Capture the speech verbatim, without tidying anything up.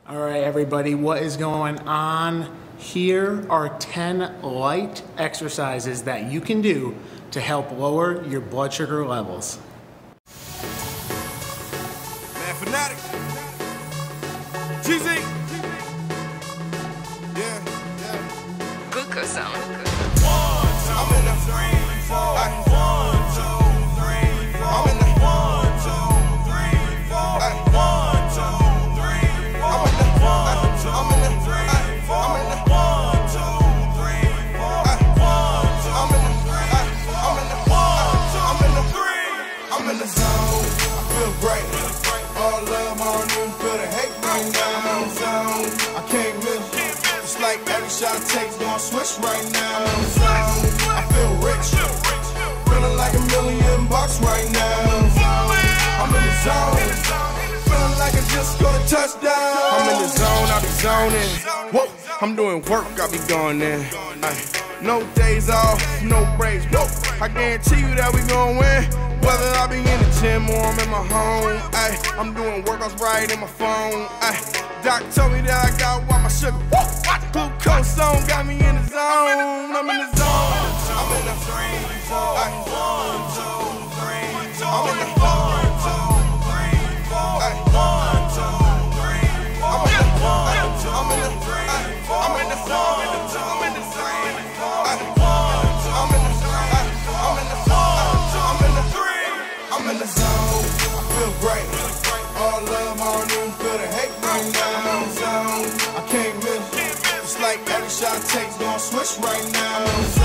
All right, everybody, what is going on? Here are ten light exercises that you can do to help lower your blood sugar levels. Man, Fanatic. G Z. Yeah, yeah. GlucoseZone. I'm in the three, four, one, two, three, four. I'm in the one, two, three, four. One, two, three, four. I'm in the one, two, I'm in the three, four. I'm in the one, two, three, four. One, two, I'm in the three, I'm in the one, two, I'm in the three. I'm in the zone. I feel great. All love, all new, feel the hate right now. I'm in the zone. I can't miss. It's like every shot I take, gon' switch right now. I'm in the zone. I feel rich, feeling like a million bucks right now. I'm in the zone, feeling like I just got a touchdown. I'm in the zone, I be zoning. Whoa, I'm doing work, I be going in. Ay, no days off, no breaks. Whoa, I guarantee you that we gon' win. Whether I be in the gym or I'm in my home. Ay, I'm doing workouts right in my phone. Ay, Doc told me that I got what my sugar. Whoa, GlucoseZone got me in the zone. I'm in the zone. I'm in the three, four, one, two, three, four. I'm in the one, two, three, four. One, two, three, four. I'm in the one, two, I'm in the three, four. I'm in the one, two, I'm in the three, four. One, two, I'm in the three, I'm in the one, two, I'm in the three. I'm in the zone. I feel great. All love, all new, feel the hate right now. I'm in the zone. I can't miss. It's like every shot I take, gon' switch right now.